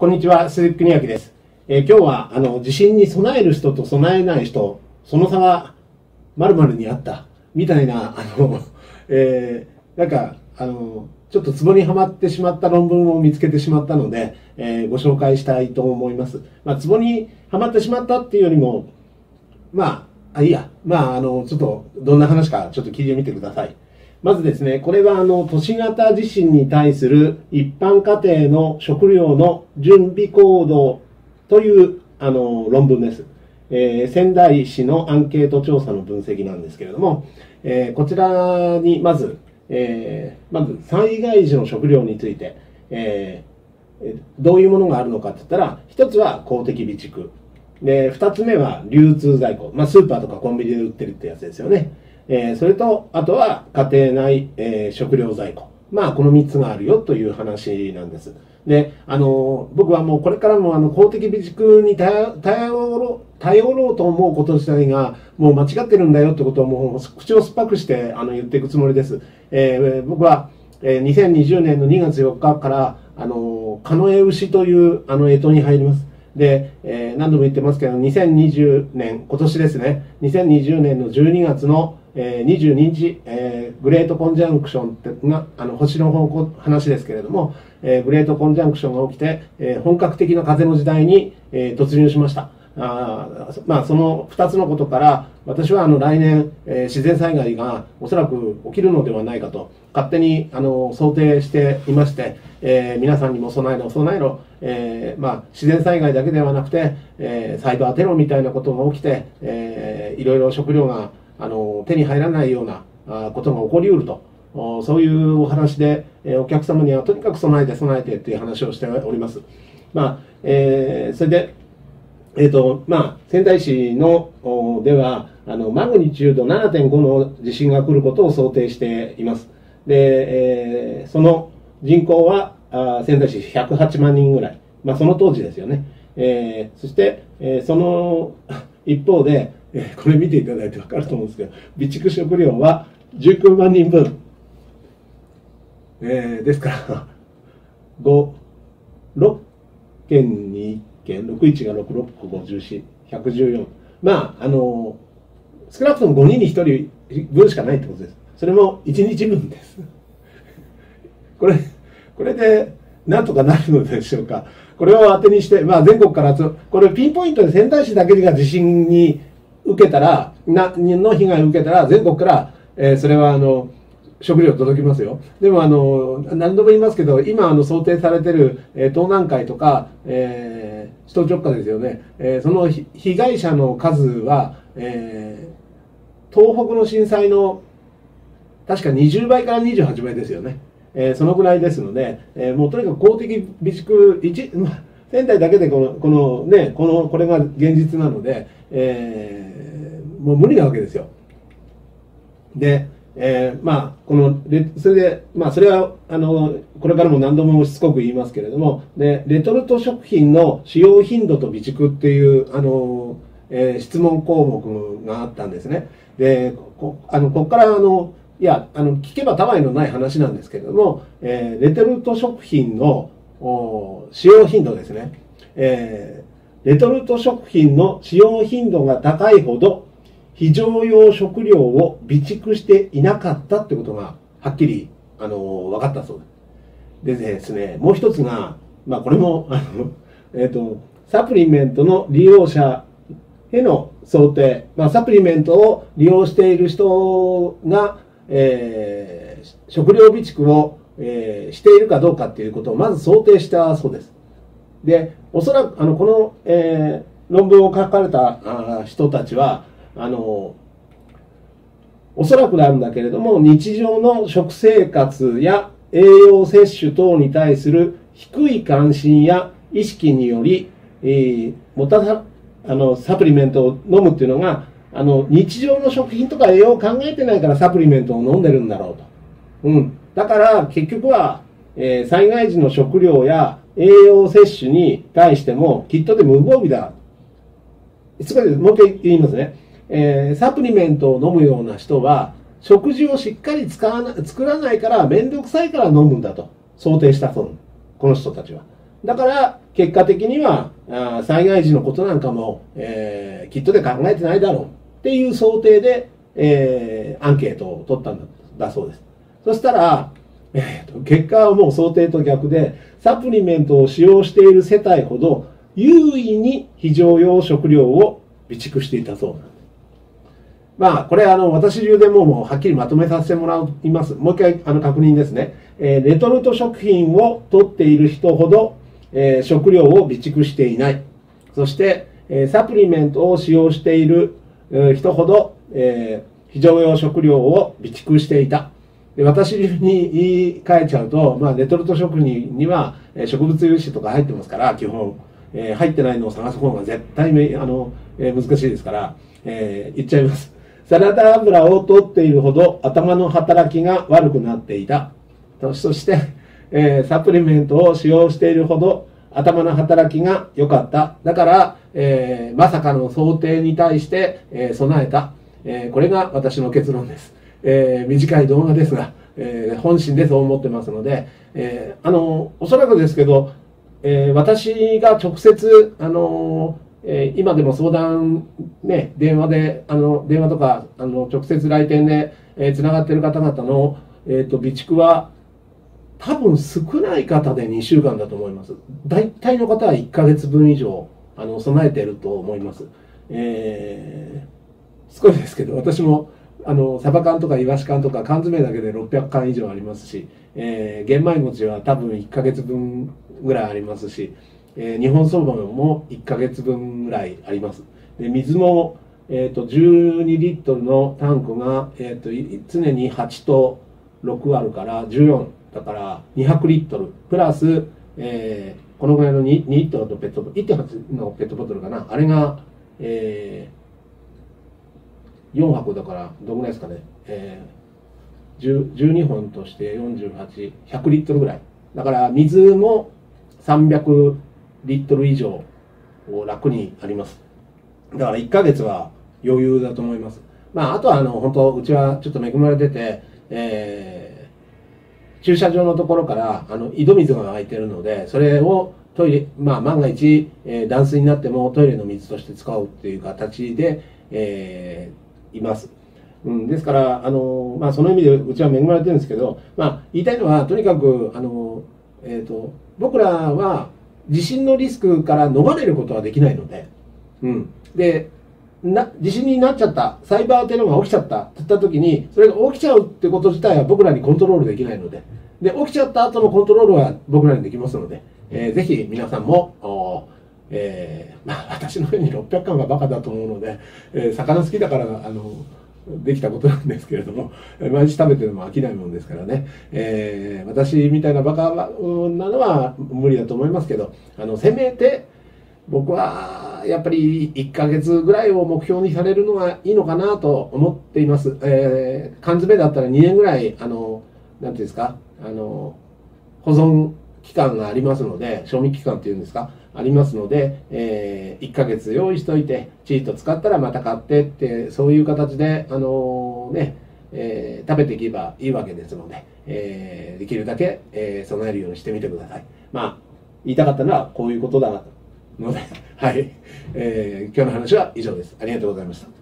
こんにちは、鈴木邦明です。今日は地震に備える人と備えない人、その差が〇〇にあったみたいななんかちょっとツボにはまってしまった論文を見つけてしまったので、ご紹介したいと思います。ツボにはまってしまったっていうよりも、ちょっとどんな話かちょっと聞いてみてください。まずですね、これは都市型地震に対する一般家庭の食料の準備行動という論文です。仙台市のアンケート調査の分析なんですけれども、こちらにまず災害時の食料について、どういうものがあるのかって言ったら、一つは公的備蓄。で、二つ目は流通在庫。スーパーとかコンビニで売ってるってやつですよね。それと、あとは家庭内、食料在庫。この3つがあるよという話なんです。で、僕はもうこれからも公的備蓄に頼ろうと思うこと自体がもう間違ってるんだよってことをもう口を酸っぱくして言っていくつもりです。僕は、2020年の2月4日から、カノエ牛という干支に入ります。で、何度も言ってますけど、2020年、今年ですね、2020年の12月の22日、グレートコンジャンクションってが、星の話ですけれども、グレートコンジャンクションが起きて、本格的な風の時代に、突入しました。その2つのことから、私は来年、自然災害がおそらく起きるのではないかと、勝手に想定していまして、皆さんにも備えろ、自然災害だけではなくて、サイバーテロみたいなことが起きて、いろいろ食料が手に入らないようなことが起こりうると、そういうお話で、お客様にはとにかく備えてっていう話をしております。それで、仙台市のではマグニチュード 7.5 の地震が来ることを想定しています。で、その人口は仙台市108万人ぐらい、その当時ですよね。そして、その一方で、これ見ていただいて分かると思うんですけど、備蓄食料は19万人分、ですから6県に1県、61が6、6個54、114。少なくとも5人に1人分しかないってことです。それも1日分です。これでなんとかなるのでしょうか。これを当てにして、全国からこれピンポイントで仙台市だけが地震に受けたら、の被害を受けたら、全国から、それは食料届きますよ。でも何度も言いますけど、今想定されている、東南海とか、首都直下ですよね。その被害者の数は、東北の震災の確か20倍から28倍ですよね。そのぐらいですので、もうとにかく公的備蓄仙台だけでこれが現実なので、もう無理なわけですよ。で、それはこれからも何度もしつこく言いますけれども、でレトルト食品の使用頻度と備蓄っていう質問項目があったんですね。でここから聞けばたわいのない話なんですけれども、レトルト食品の使用頻度ですね。レトルト食品の使用頻度が高いほど非常用食料を備蓄していなかったってことがはっきり分かったそうです。でですね、もう一つが、これもサプリメントの利用者への想定、サプリメントを利用している人が、食料備蓄を、しているかどうかっていうことをまず想定したそうです。で、おそらくこの、論文を書かれた人たちはおそらくなんだけれども、日常の食生活や栄養摂取等に対する低い関心や意識により、サプリメントを飲むっていうのが日常の食品とか栄養を考えてないからサプリメントを飲んでるんだろうと。だから結局は、災害時の食料や栄養摂取に対してもきっとで無防備だ。もう一回言いますね。サプリメントを飲むような人は食事をしっかり作らないから面倒くさいから飲むんだと想定したそう。この人たちは。 だから結果的には災害時のことなんかも、きっとで考えてないだろうっていう想定で、アンケートを取ったんだそうです。そしたら、結果はもう想定と逆で、サプリメントを使用している世帯ほど優位に非常用食料を備蓄していたそうなんです。まあ、これ私流でもうはっきりまとめさせてもらいます。もう一回確認ですね。レトルト食品を取っている人ほど、食料を備蓄していない。そして、サプリメントを使用している人ほど、非常用食料を備蓄していた。で、私流に言い換えちゃうと、まあ、レトルト食品には植物油脂とか入ってますから、基本。入ってないのを探す方が絶対難しいですから、言っちゃいます。サラダ油を取っているほど頭の働きが悪くなっていた。そして、サプリメントを使用しているほど頭の働きが良かった。だから、まさかの想定に対して、備えた。これが私の結論です。短い動画ですが、本心でそう思ってますので、おそらくですけど、私が直接、今でも相談、ね、電話とか、直接来店で、つながっている方々の、備蓄は、多分少ない方で2週間だと思います。大体の方は1ヶ月分以上、備えていると思います。少しですけど、私も、サバ缶とかイワシ缶とか缶詰だけで600缶以上ありますし、玄米餅は多分1ヶ月分ぐらいありますし、日本そばも1ヶ月分ぐらいあります。で水も、12リットルのタンクが、常に8と6あるから14だから200リットルプラス、このぐらいの 2リットルのペットボトル 1.8 のペットボトルかな、あれが、4箱だからどのぐらいですかね、12本として48、100リットルぐらいだから、水も300リットル以上楽にあります。だから1ヶ月は余裕だと思います。まあ、あとは本当うちはちょっと恵まれてて、駐車場のところから井戸水が湧いてるので、それをトイレ、まあ、万が一、断水になってもトイレの水として使おうっていう形で、います。ですから、まあ、その意味でうちは恵まれてるんですけど、まあ、言いたいのは、とにかく僕らは地震のリスクから逃れることはできないので、で地震になっちゃった、サイバーテロが起きちゃったって言った時に、それが起きちゃうってこと自体は僕らにコントロールできないので、起きちゃった後のコントロールは僕らにできますので、ぜひ皆さんも、まあ、私のように600巻がバカだと思うので、魚好きだからできたことなんですけれども、毎日食べてるのも飽きないものですからね、私みたいなバカなのは無理だと思いますけど、せめて僕はやっぱり1ヶ月ぐらいを目標にされるのがいいのかなと思っています。缶詰だったら2年ぐらいなんていうんですか、保存期間がありますので、賞味期間っていうんですか、ありますので、1ヶ月用意しといて、チート使ったらまた買ってって、そういう形で、食べていけばいいわけですので、できるだけ、備えるようにしてみてください。まあ、言いたかったのはこういうことだので、はい、今日の話は以上です。ありがとうございました。